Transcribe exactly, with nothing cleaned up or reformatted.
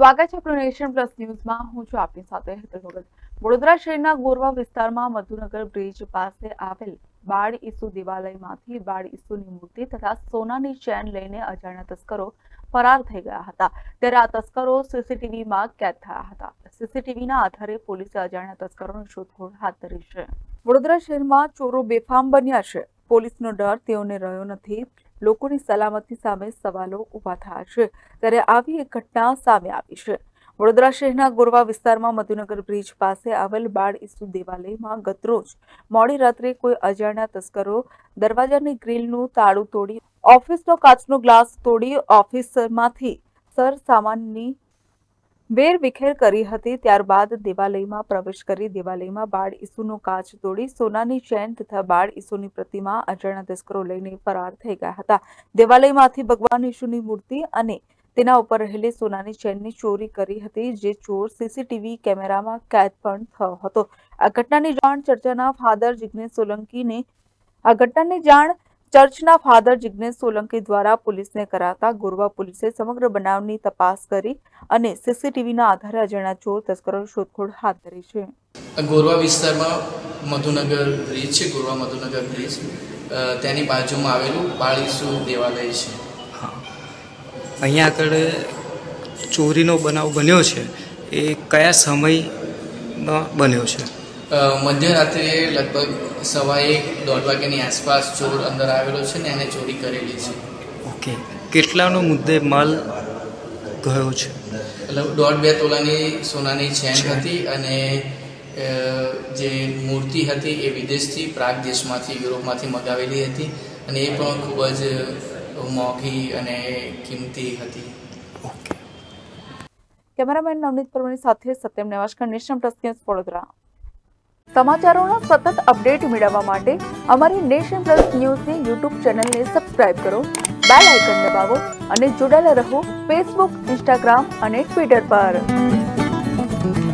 સ્વાગત છે આપણું નેશન પ્લસ ન્યૂઝમાં। હું છું આપની સાથે હેતલ ભગત। વડોદરા શહેરના ગોરવા વિસ્તારમાં મધુનગર બ્રિજ પાસે આવેલ બાળ ઈસુ દેવાલયમાંથી બાળ ઈસુની મૂર્તિ તથા સોનાની ચેન લઈને અજાણ્યા તસ્કરો ફરાર થઈ ગયા હતા। ત્યારે આ તસ્કરો સીસીટીવીમાં કેદ થયા હતા। સીસીટીવીના આધારે પોલીસે અજાણ્યા તસ્કરોની શોધખોળ હાથ ધરી છે। વડોદરા શહેરમાં ચોરો બેફામ બન્યા છે। પોલીસનો ડર તેઓને રહ્યો નથી। લોકોની સલામતી સામે સવાલો ઉભા થયા છે। ત્યારે આવી એક ઘટના સામે આવી છે। વડોદરા શહેરના ગોરવા વિસ્તારમાં મધુનગર બ્રિજ પાસે આવેલ બાળ ઈસુ દેવાલયમાં ગતરોજ મોડી રાત્રે કોઈ અજાણ્યા તસ્કરો દરવાજાની ગ્રીલનું તાળું તોડી ઓફિસનો કાચનો ગ્લાસ તોડી ઓફિસમાંથી સર સામાનની વેરવિખેર કરી હતી। ત્યારબાદ દેવાલયમાં પ્રવેશ કરી દેવાલયમાં બાળ ઈસુનો કાચ તોડી સોનાની ચેન તથા બાળ ઈસુની પ્રતિમા અજાણ્યા તસ્કરો લઈને ફરાર થઈ ગયા હતા। દેવાલયમાંથી ભગવાન ઈસુની મૂર્તિ અને તેના ઉપર રહેલી સોનાની ચેનની ચોરી કરી હતી, જે ચોર સીસીટીવી કેમેરામાં કેદ પણ થયો હતો। આ ઘટનાની જાણ ચર્ચના ફાધર જિગ્નેશ સોલંકીને આ ઘટનાની જાણ ચર્ચના ફાધર જિગ્નેશ સોલંકી દ્વારા પોલીસને કરાતા ગોરવા પોલીસે સમગ્ર બનાવની તપાસ કરી અને સીસીટીવીના આધારે અજાણ્યા ચોર તસ્કરોની શોધખોળ હાથ ધરી છે। ગોરવા વિસ્તારમાં મધુનગર બ્રિજ છે, ગોરવા મધુનગર બ્રિજ તેની બાજુમાં આવેલું બાળ ઈસુ દેવાલય છે। અહીંયા આગળ ચોરીનો બનાવ બન્યો છે, એ કયા સમયમાં બન્યો છે? મધ્યરાત્રે લગભગ સવા એક દોઢ વાગ્યાની આસપાસ ચોર અંદર આવેલો છે ને એને ચોરી કરેલી છે। ઓકે, કેટલાનો મુદ્દે માલ ગયો છે? દોઢ બે તોલાની સોનાની ચેન હતી અને જે મૂર્તિ હતી એ વિદેશથી પ્રાગ દેશમાંથી યુરોપમાંથી મંગાવેલી હતી અને એ પણ ખૂબ જ મોંઘી અને કિંમતી હતી। કેમેરામેન નવનીત પરમારની સાથે Satyam Nevashkar, Nation plus news, Vadodara. સમાચારોના સતત અપડેટ મેળવવા માટે અમારી નેશન પ્લસ ન્યૂઝની યુટ્યુબ ચેનલને સબસ્ક્રાઇબ કરો, બેલ આઇકન દબાવો અને જોડાયેલા રહો ફેસબુક, ઇન્સ્ટાગ્રામ અને ટ્વિટર પર।